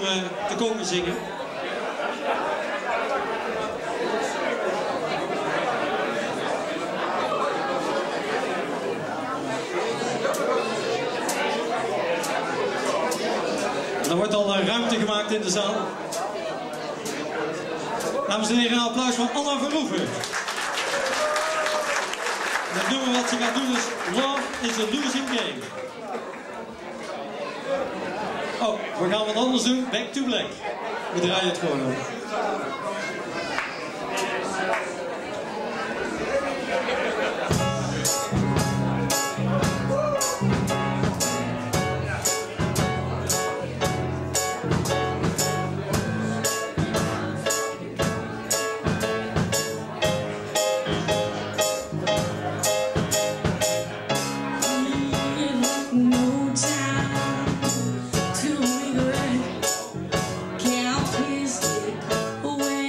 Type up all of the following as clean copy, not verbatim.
te komen zingen. Er wordt al ruimte gemaakt in de zaal. Dames en heren, een applaus voor Anna Verhoeven. Het nummer wat ze gaat doen is Love is a Losing Game. Oh, we gaan wat anders doen. Back to Black. We draaien het gewoon op. Away.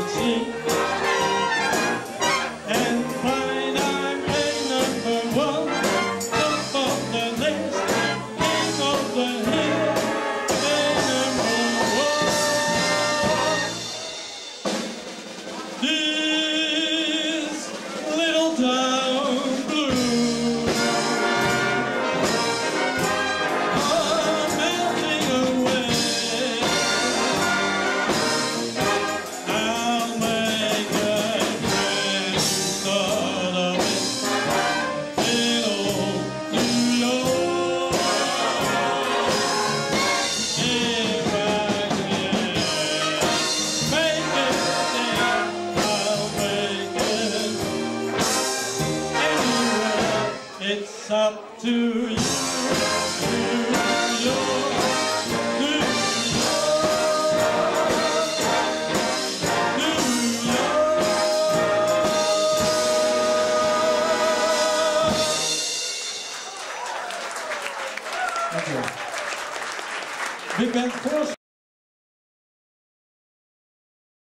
the sea. And find I'm a #1, top of the list, king of the hill, a #1. This little town blue are melting away. I'll make a friend out of it in old New York. If I can make it there, I'll make it anywhere. It's up to you, New York, New York, New York. Thank you. Big band chorus.